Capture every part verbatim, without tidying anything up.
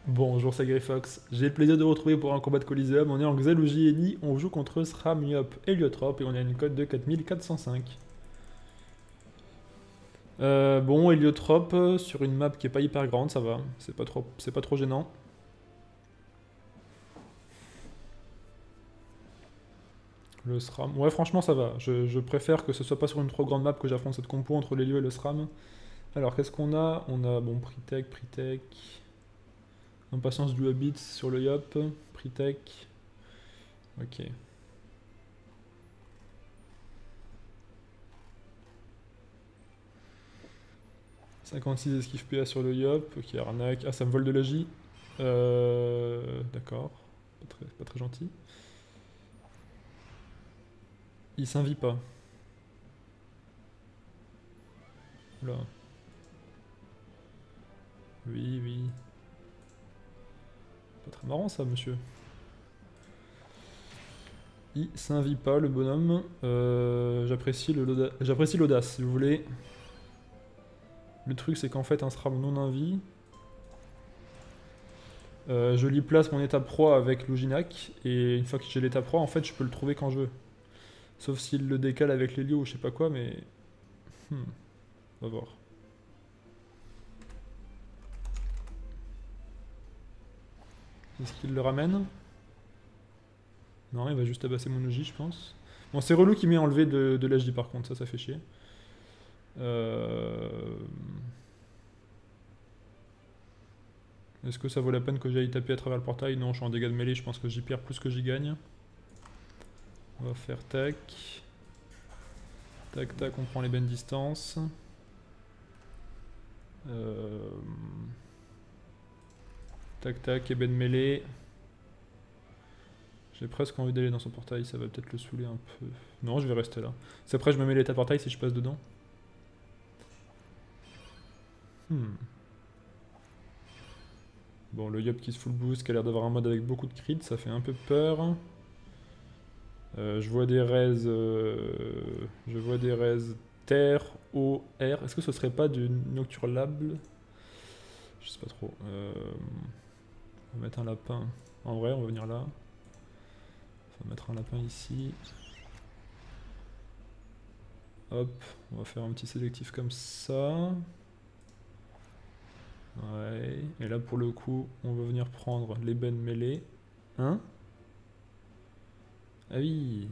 Bonjour, c'est Greyfox. J'ai le plaisir de vous retrouver pour un combat de Coliseum. On est en Xel ou J N I, on joue contre SRAM, Yop, Héliotrope et on a une cote de quatre mille quatre cent cinq. Euh, bon, Héliotrope, euh, sur une map qui est pas hyper grande, ça va. C'est pas trop, c'est pas trop gênant. Le SRAM, ouais, franchement, ça va. Je, je préfère que ce soit pas sur une trop grande map que j'affronte cette compo entre l'Hélio et le SRAM. Alors, qu'est-ce qu'on a? On a, bon, Pritech, Pritech. Impatience du Habit sur le Yop, Pritech. Ok. cinquante-six esquive P A sur le Yop, ok, arnaque. Ah, ça me vole de la J. Euh, D'accord, pas très, pas très gentil. Il s'invite pas. Oula. Oui, oui. Pas très marrant ça, monsieur. Il s'invite pas, le bonhomme. Euh, J'apprécie l'audace, si vous voulez. Le truc, c'est qu'en fait, un SRAM non invi. Euh, je lui place mon état pro avec Luginac, et une fois que j'ai l'état pro, en fait, je peux le trouver quand je veux. Sauf s'il le décale avec l'Hélio ou je sais pas quoi, mais... Hmm. On va voir. Est-ce qu'il le ramène? Non, il va juste tabasser mon O J, je pense. Bon, c'est relou qu'il m'ait enlevé de, de l'H D par contre, ça, ça fait chier. Euh... Est-ce que ça vaut la peine que j'aille taper à travers le portail? Non, je suis en dégâts de mêlée, je pense que j'y perds plus que j'y gagne. On va faire tac. Tac, tac, on prend les bonnes distances. Euh... Tac, tac, ébène mêlée. J'ai presque envie d'aller dans son portail, ça va peut-être le saouler un peu. Non, je vais rester là. C'est après, je me mets l'état portail si je passe dedans. Hmm. Bon, le Yop qui se full boost, qui a l'air d'avoir un mode avec beaucoup de crits, ça fait un peu peur. Euh, je vois des raises... Euh, je vois des raises terre, eau, air. Est-ce que ce serait pas du nocturlable? Je sais pas trop. Euh, on va mettre un lapin. En vrai, on va venir là. On va mettre un lapin ici. Hop, on va faire un petit sélectif comme ça. Ouais, et là pour le coup, on va venir prendre l'ébène mêlée. Hein? Ah oui!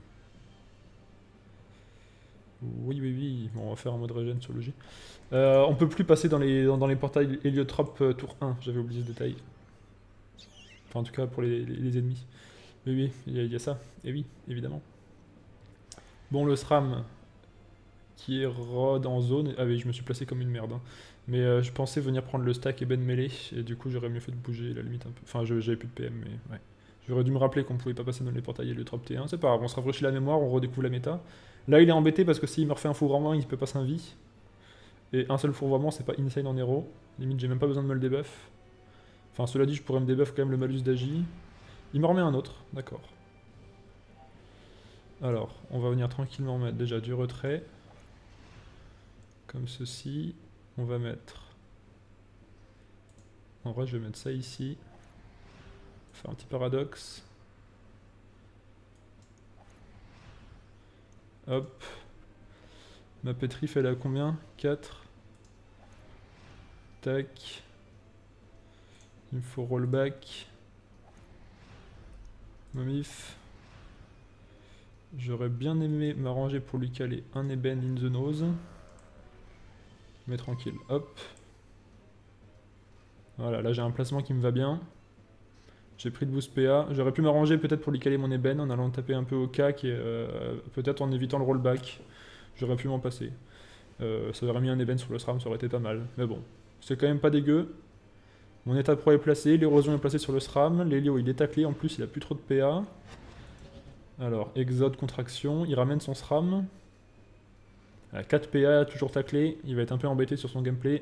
Oui, oui, oui. Bon, on va faire un mode régène sur le J. Euh, on peut plus passer dans les, dans, dans les portails Héliotrope euh, tour un, j'avais oublié ce détail. Enfin, en tout cas pour les, les, les ennemis. Oui, oui, il y, y, a ça. Et oui, évidemment. Bon, le SRAM qui est rod en zone. Ah oui, je me suis placé comme une merde. Hein. Mais euh, je pensais venir prendre le stack et ben mêlée. Et du coup, j'aurais mieux fait de bouger la limite un peu. Enfin, j'avais plus de P M, mais ouais. J'aurais dû me rappeler qu'on pouvait pas passer dans les portails Héliotrope T un. C'est pas grave, on se rafraîchit la mémoire, on redécouvre la méta. Là, il est embêté parce que s'il me refait un fourvoiement, il peut pas s'invie. Et un seul fourvoiement, c'est pas insane en héros. Limite, j'ai même pas besoin de me le debuff. Enfin, cela dit, je pourrais me debuff quand même le malus d'Agi. Il me remet un autre, d'accord. Alors, on va venir tranquillement mettre déjà du retrait. Comme ceci. On va mettre... En vrai, je vais mettre ça ici. Faire un petit paradoxe. Hop. Ma pétrif, elle est à combien? quatre. Tac. Il me faut rollback. Momif. J'aurais bien aimé m'arranger pour lui caler un ébène in the nose. Mais tranquille, hop. Voilà, là j'ai un placement qui me va bien. J'ai pris de boost P A. J'aurais pu m'arranger peut-être pour lui caler mon ébène en allant taper un peu au cac et euh, peut-être en évitant le rollback. J'aurais pu m'en passer. Euh, ça aurait mis un ébène sur le SRAM, ça aurait été pas mal. Mais bon, c'est quand même pas dégueu. Mon état pro est placé, l'érosion est placée sur le SRAM, l'hélio il est taclé, en plus il a plus trop de P A. Alors, exode, contraction, il ramène son SRAM. À quatre P A, toujours taclé, il va être un peu embêté sur son gameplay.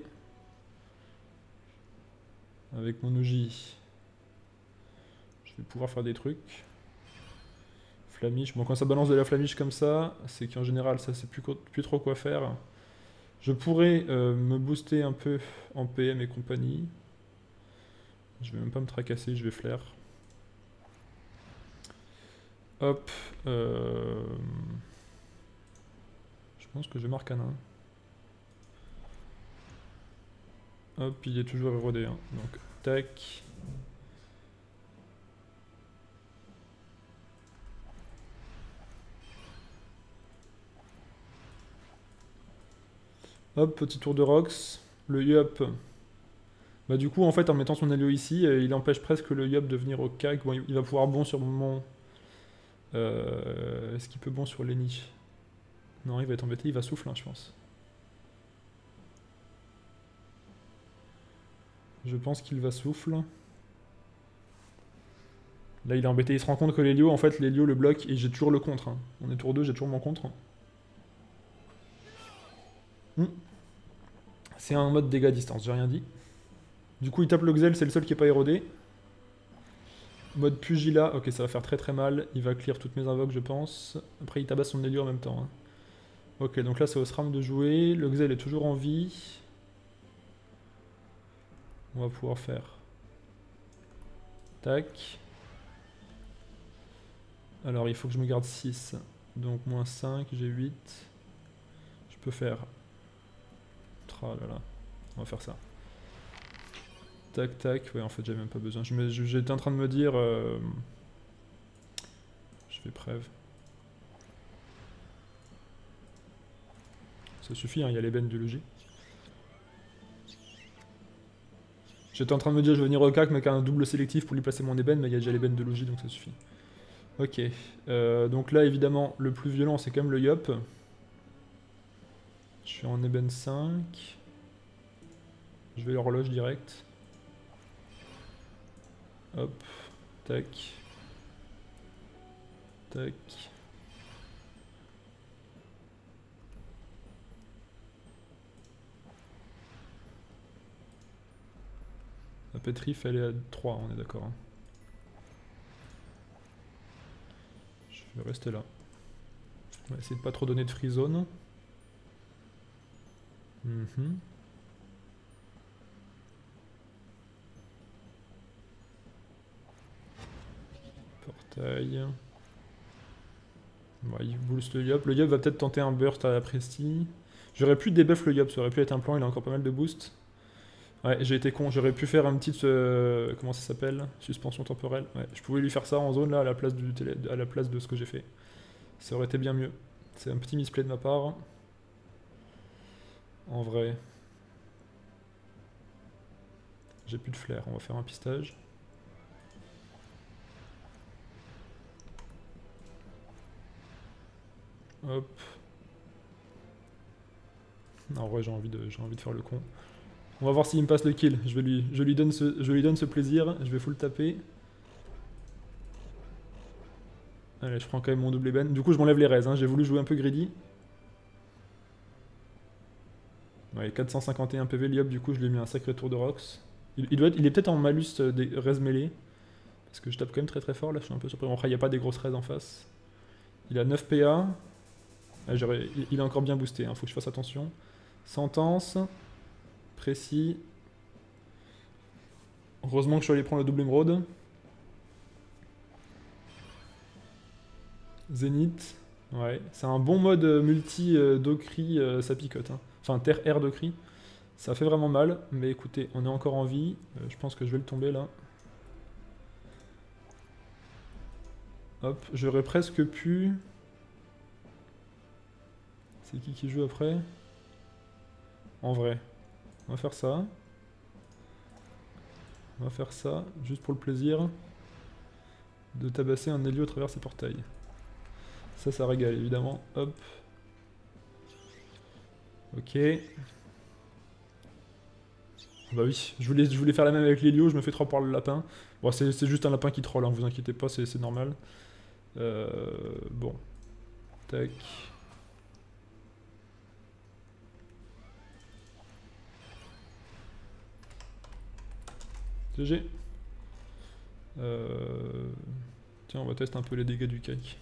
Avec mon O J, je vais pouvoir faire des trucs. Flamiche, bon quand ça balance de la flamiche comme ça, c'est qu'en général ça sait plus, plus trop quoi faire. Je pourrais euh, me booster un peu en P M et compagnie. Je vais même pas me tracasser, je vais flair. Hop. Euh... Je pense que je marque un nain. Hop, il est toujours érodé. Hein. Donc, tac. Hop, petit tour de Rox. Le Yup. Bah du coup, en fait, en mettant son allié ici, il empêche presque le Yup de venir au C A C. Bon, il va pouvoir bon sur mon... Euh, Est-ce qu'il peut bon sur Lenny? Non, il va être embêté, il va souffler, hein, je pense. Je pense qu'il va souffle. Là, il est embêté. Il se rend compte que l'Hélio, en fait, l'Hélio le bloque et j'ai toujours le contre. Hein. On est tour deux, j'ai toujours mon contre. Hmm. C'est un mode dégâts à distance, j'ai rien dit. Du coup, il tape le Xel, c'est le seul qui est pas érodé. Mode Pugilat, ok, ça va faire très très mal. Il va clear toutes mes invoques, je pense. Après, il tabasse son Hélio en même temps. Hein. Ok, donc là, c'est au SRAM de jouer. Le Xel est toujours en vie. On va pouvoir faire... Tac. Alors, il faut que je me garde six. Donc, moins cinq, j'ai huit. Je peux faire... Oh là là. On va faire ça. Tac, tac. Ouais, en fait, j'avais même pas besoin. J'étais en train de me dire... Euh... Je fais preuve. Ça suffit, hein, il y a l'ébène du logis. J'étais en train de me dire je vais venir au C A C mais avec un double sélectif pour lui placer mon ébène, mais il y a déjà l'ébène de logis donc ça suffit. Ok, euh, donc là évidemment le plus violent c'est quand même le Yup. Je suis en ébène cinq. Je vais l'horloge direct. Hop, tac. Tac. La pétrif elle est à trois, on est d'accord. Hein. Je vais rester là. On va essayer de pas trop donner de free zone. Mm-hmm. Portail. Ouais, il booste le Yup. Le Yup va peut-être tenter un burst à la Presti. J'aurais pu debuff le Yup, ça aurait pu être un plan, il a encore pas mal de boost. Ouais, j'ai été con, j'aurais pu faire une petite... Euh, comment ça s'appelle? Suspension temporelle. Ouais, je pouvais lui faire ça en zone là à la place, du télé, à la place de ce que j'ai fait. Ça aurait été bien mieux. C'est un petit misplay de ma part. En vrai. J'ai plus de flair, on va faire un pistage. Hop. En vrai j'ai envie, de, j'ai envie de faire le con. On va voir s'il me passe le kill. Je, vais lui, je, lui donne ce, je lui donne ce plaisir. Je vais full taper. Allez, je prends quand même mon double ébène. Du coup je m'enlève les raises. Hein. J'ai voulu jouer un peu greedy. Ouais, quatre cent cinquante et un P V Liop, du coup je lui ai mis un sacré tour de Rox. Il, il, doit être, il est peut-être en malus des raises mêlées. Parce que je tape quand même très très fort là, je suis un peu surpris. Après il n'y a pas des grosses raises en face. Il a neuf P A. Ah, il, il est encore bien boosté, hein. Faut que je fasse attention. Sentence. Précis. Heureusement que je suis allé prendre le double émeraude. Zénith. Ouais, c'est un bon mode multi euh, Docri, euh, ça picote. Hein. Enfin, terre air Docri. Ça fait vraiment mal, mais écoutez, on est encore en vie. Euh, je pense que je vais le tomber là. Hop, j'aurais presque pu... C'est qui qui joue après? En vrai. On va faire ça. On va faire ça, juste pour le plaisir de tabasser un Hélio à travers ces portails. Ça, ça régale, évidemment. Hop. Ok. Bah oui, je voulais, je voulais faire la même avec l'Hélio, je me fais trop par le lapin. Bon, c'est juste un lapin qui troll, hein, vous inquiétez pas, c'est normal. Euh, bon. Tac. G G. Euh... Tiens, on va tester un peu les dégâts du cake.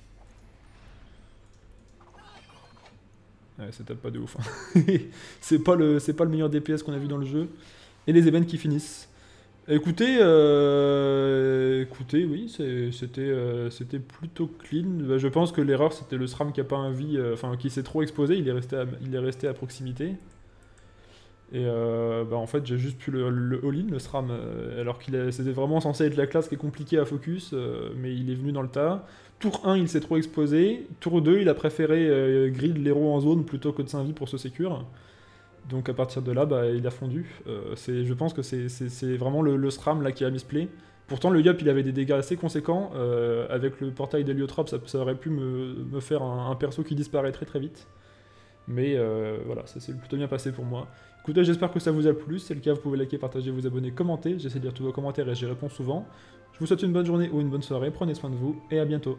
Ouais, ça tape pas de ouf. Hein. c'est pas, pas le meilleur D P S qu'on a vu dans le jeu. Et les ébènes qui finissent. Écoutez, euh, écoutez, oui, c'est- c'était euh, c'était plutôt clean. Bah, je pense que l'erreur c'était le SRAM qui a pas envie, euh, enfin qui s'est trop exposé, il est resté à, il est resté à proximité. Et euh, bah, en fait j'ai juste pu le, le all-in, le SRAM, euh, alors qu'il a- c'était vraiment censé être la classe qui est compliquée à focus, euh, mais il est venu dans le tas. Tour un il s'est trop exposé, tour deux il a préféré euh, grid l'héros en zone plutôt que de s'invie pour se sécure. Donc à partir de là, bah, il a fondu. Euh, c'est- je pense que c'est c'est- c'est vraiment le, le SRAM là qui a misplay. Pourtant, le Yup, il avait des dégâts assez conséquents. Euh, avec le portail d'Heliotrop, ça, ça aurait pu me, me faire un, un perso qui disparaît très très vite. Mais euh, voilà, ça s'est plutôt bien passé pour moi. Écoutez, j'espère que ça vous a plu. Si c'est le cas, vous pouvez liker, partager, vous abonner, commenter. J'essaie de lire tous vos commentaires et j'y réponds souvent. Je vous souhaite une bonne journée ou une bonne soirée. Prenez soin de vous et à bientôt.